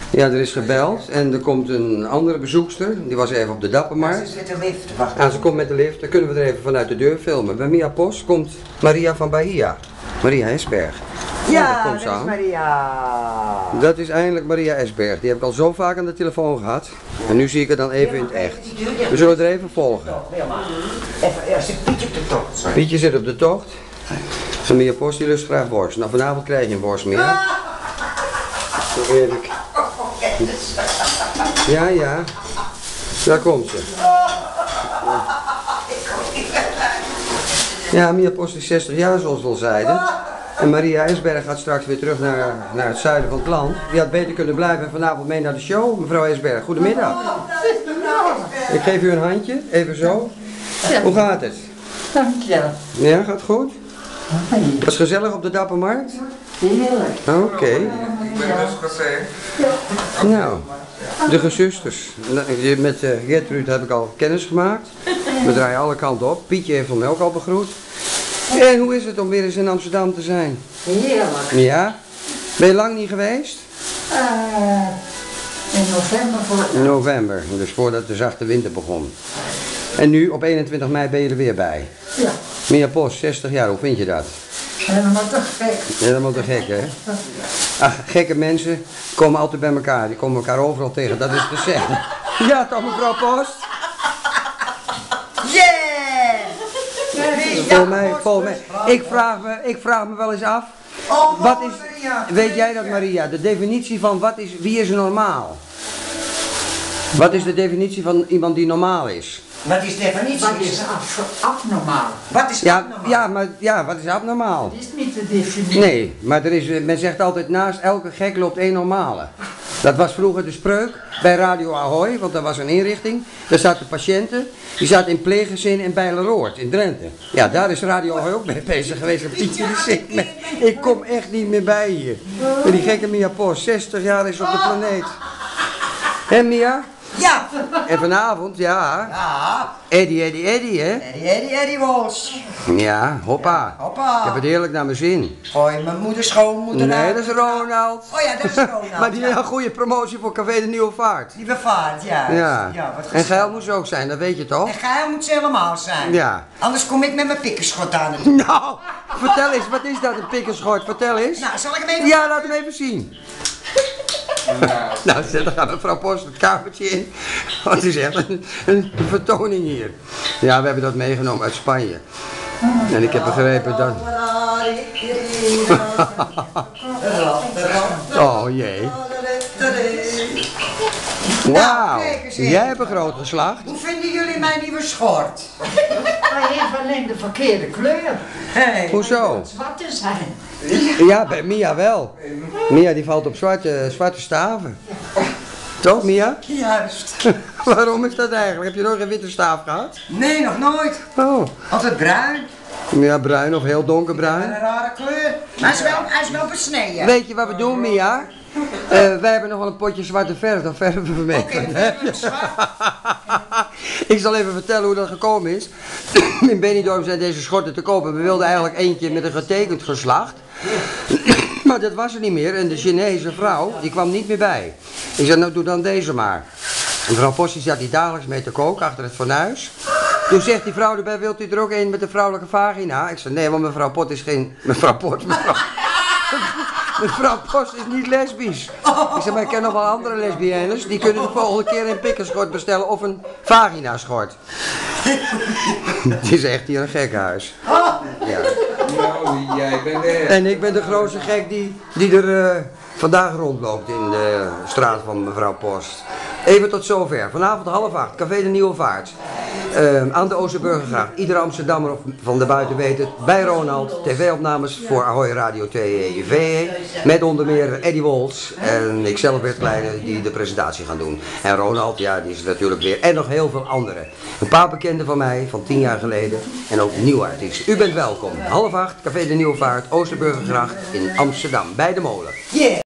Ja, er is gebeld en er komt een andere bezoekster, die was even op de Dappermarkt. Ze zit de lift, wacht. En ze komt met de lift, dan kunnen we er even vanuit de deur filmen. Bij Mia Post komt Maria van Bahia. Maria Esberg. Ja, komt dat ze is aan. Maria. Dat is eindelijk Maria Esberg. Die heb ik al zo vaak aan de telefoon gehad. En nu zie ik haar dan even in het echt. We zullen er even volgen. Even, ja, zit Pietje op de tocht. Pietje zit op de tocht. En Mia Post die lust graag worst. Nou, vanavond krijg je een worst meer. Zo eerlijk. Ja, ja. Daar komt ze. Ja, Mia Post is 60 jaar zoals we al zeiden. En Maria Esberg gaat straks weer terug naar het zuiden van het land. Die had beter kunnen blijven en vanavond mee naar de show. Mevrouw Esberg, goedemiddag. Ik geef u een handje, even zo. Hoe gaat het? Dank je. Ja, gaat goed? Was gezellig op de Dappermarkt? Heerlijk. Oké. Ik ben dus café. Nou, de gezusters. Met Gertrude heb ik al kennis gemaakt. We draaien alle kanten op. Pietje heeft hem ook al begroet. En hoe is het om weer eens in Amsterdam te zijn? Heerlijk. Ja? Ben je lang niet geweest? In november voor. In november, dus voordat de zachte winter begon. En nu, op 21 mei, ben je er weer bij. Ja, Mia Post, 60 jaar, hoe vind je dat? helemaal te gek. Helemaal te gek, hè? Ach, gekke mensen komen altijd bij elkaar. Die komen elkaar overal tegen, dat is te zeggen. Ja, toch mevrouw Post? Yeah! Volgens mij. Ik vraag me wel eens af. Oh, Wat is, Maria. weet jij dat, Maria? De definitie van wie is normaal? Wat is de definitie van iemand die normaal is? Wat is de definitie? Wat is abnormaal? Wat is Ja, abnormaal? wat is abnormaal? Dat is niet de definitie. Nee, maar men zegt altijd naast elke gek loopt één normale. Dat was vroeger de spreuk bij Radio Ahoy, want dat was een inrichting. Daar zaten patiënten, die zaten in pleeggezin in Bijleroord, in Drenthe. Ja, daar is Radio Ahoy ook mee bezig geweest. En Pietje die zingt mee. Ik kom echt niet meer bij hier. Met die gekke Mia Post, 60 jaar is op de planeet. Hé Mia? Ja! En vanavond, ja, Ja! Eddie, hè? Eddie Walsh. Ja, hoppa. Hoppa. Ik heb het heerlijk naar mijn zin. Hoi, mijn moeder, schoonmoeder. Nee, dat is Ronald. Oh ja, dat is Ronald. Maar die heeft ja. een goede promotie voor Café de Nieuwe Vaart. Die bevaart, ja. Ja. Wat En gezellig. Geil moet ze ook zijn, dat weet je toch? En Geil moet ze helemaal zijn. Ja. Anders kom ik met mijn pikkerschot aan het. Nou, vertel eens, wat is dat, een pikkerschort? Vertel eens. Nou, zal ik hem even... Ja, laat hem even zien. Nou, dan gaat mevrouw Post het kamertje in. Oh, het is echt een vertoning hier. Ja, we hebben dat meegenomen uit Spanje. En ik heb begrepen dat... Oh jee. Wauw, kijk eens even. jij hebt een groot geslacht. Hoe vinden jullie mijn nieuwe schort? Hij heeft alleen de verkeerde kleur. Hey. Hoezo? Het zwart te zijn. Ja, bij Mia wel. Mia die valt op zwarte staven. Toch, Mia? Juist. Waarom is dat eigenlijk? Heb je nog geen witte staaf gehad? Nee, nog nooit. Oh. Altijd bruin. Ja, bruin of heel Een donkerbruin. rare kleur. Maar hij is wel besneden. Weet je wat we doen, Mia? Wij hebben nog wel een potje zwarte verf, dan verven we mee. Oké, dan verf je zwart. Ik zal even vertellen hoe dat gekomen is. In Benidorm zijn deze schorten te kopen. We wilden eigenlijk eentje met een getekend geslacht. Maar dat was er niet meer en de Chinese vrouw, die kwam niet meer bij. Ik zei, nou doe dan deze maar. En mevrouw Post die zat hier dagelijks mee te koken achter het fornuis. Toen zegt die vrouw erbij, wilt u er ook een met een vrouwelijke vagina? Ik zei, nee, want mevrouw Post is geen... Mevrouw Post is niet lesbisch. Ik zei, maar ik ken nog wel andere lesbiennes. Die kunnen de volgende keer een pikkerschort bestellen of een vaginaschort. Het is echt hier een gekhuis. Ja. Nou, jij bent er. En ik ben de grootste gek die er vandaag rondloopt in de straat van mevrouw Post. Even tot zover. Vanavond 7:30, Café de Nieuwe Vaart. Aan de Oosterburgergracht. Iedere Amsterdammer van de buiten weet het. Bij Ronald. TV-opnames voor Ahoy Radio 2 VE. Met onder meer Eddie Walsh en ikzelf Bert Kleine die de presentatie gaan doen. En Ronald, ja, die is er natuurlijk weer. En nog heel veel anderen. Een paar bekenden van mij van 10 jaar geleden. En ook nieuwe artiesten. U bent welkom. 7:30, Café de Nieuwe Vaart, Oosterburgergracht in Amsterdam. Bij de molen. Yeah.